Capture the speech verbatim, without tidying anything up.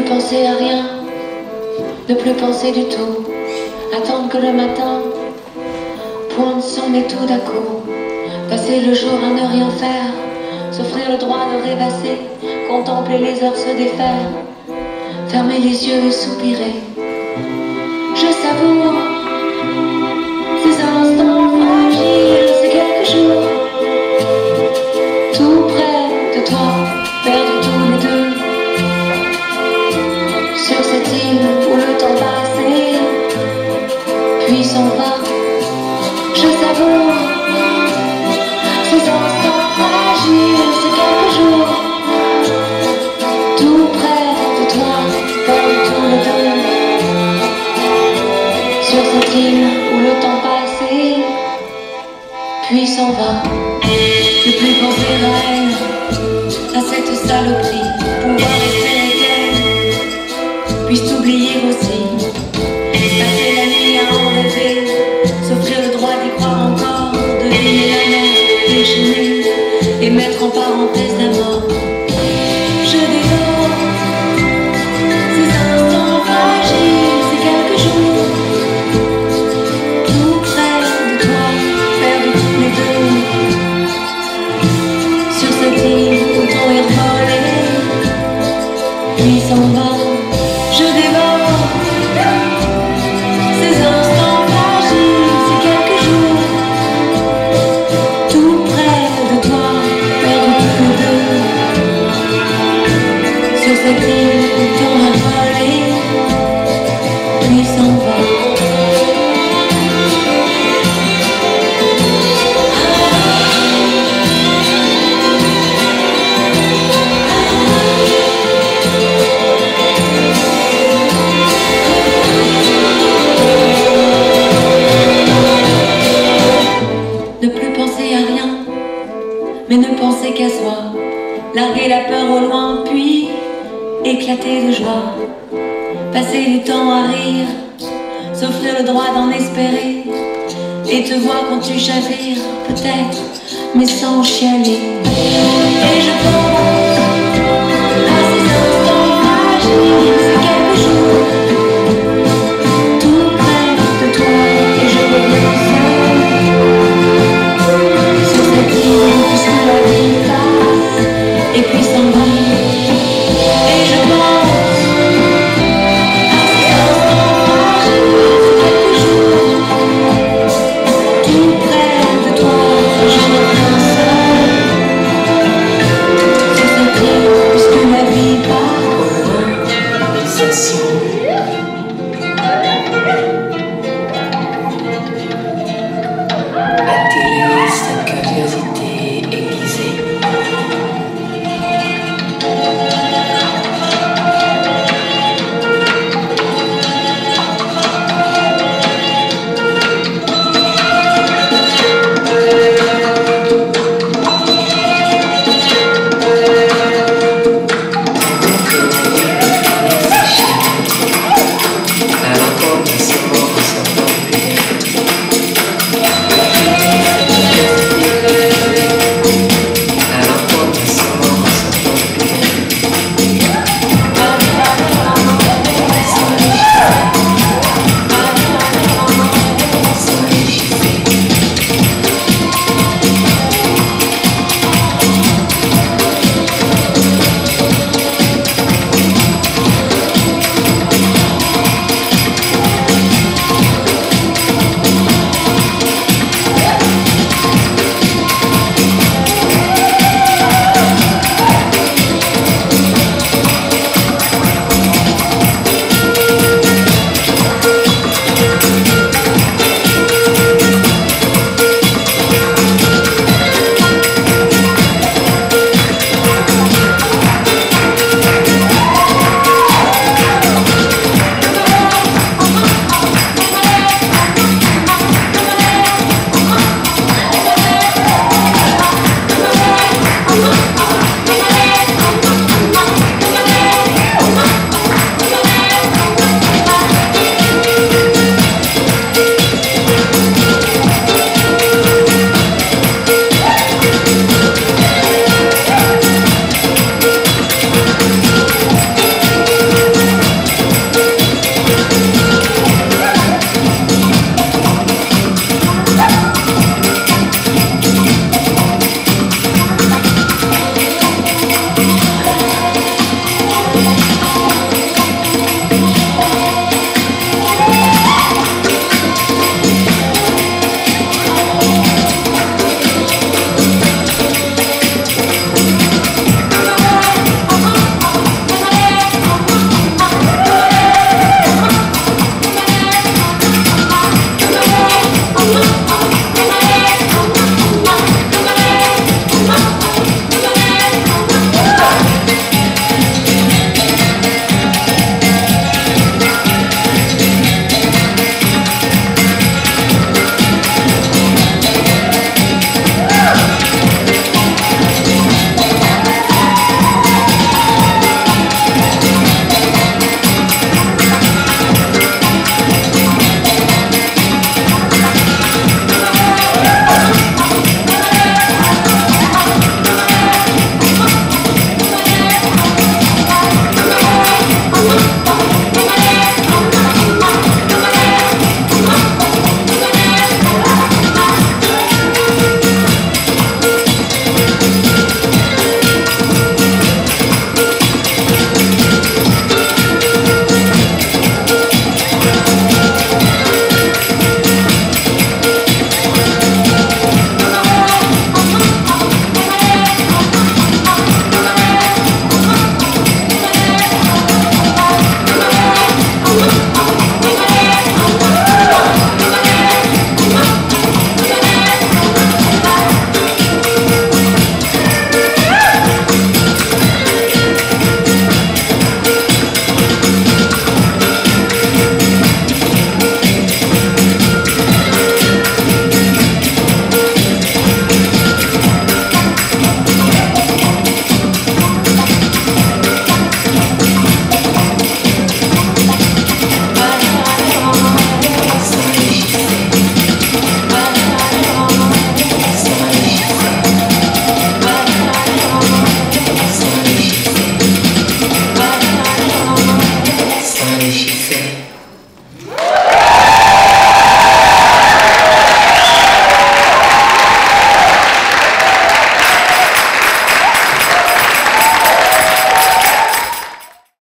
penser à rien, ne plus penser du tout, attendre que le matin pointe son nez tout d'un coup, passer le jour à ne rien faire, s'offrir le droit de rêvasser, contempler les heures se défaire, fermer les yeux et soupirer. Je savoure ces instants fragiles, ces quelques jours, tout près de toi, perdus tous les deux, sur cette île où le temps passe et puis s'en va. Je savoure ces instants fragiles, ces quelques jours, tout près de toi, perdus tous les deux, sur cette île où le temps passe et puis s'en va. Ne plus penser à elle, à cette saloperie, pouvoir espérer qu'elle puisse t'oublier aussi, passer la nuit à en rêver, s'offrir le droit d'y croire encore, deviner la mer, déchaîner et mettre en parenthèse la mort. Je dévore ces instants fragiles, ces quelques jours, tout près de toi, perdus tous les deux, sur cette île où ton air volé, puis s'en va. Je dévore ces instants fragiles, ces quelques jours, tout près de toi, perdus tous les deux, sur cette île où ton air volé, puis s'en va. Ne plus penser à rien, mais ne penser qu'à soi, larguer la peur au loin, puis éclater de joie, passer du temps à rire, s'offrir le droit d'en espérer, et te voir quand tu chavires, peut-être, mais sans chialer. Et je pense